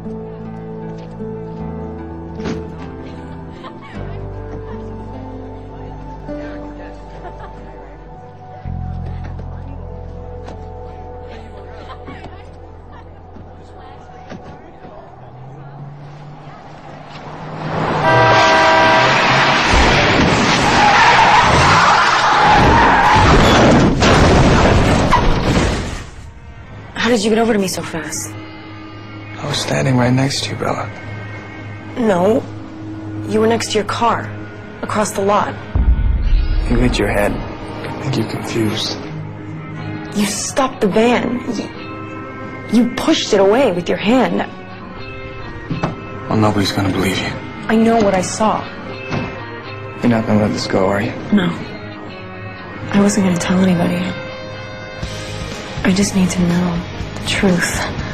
How did you get over to me so fast? I was standing right next to you, Bella. No. You were next to your car, across the lot. You hit your head. I think you're confused. You stopped the van. You pushed it away with your hand. Well, nobody's gonna believe you. I know what I saw. You're not gonna let this go, are you? No. I wasn't gonna tell anybody. I just need to know the truth.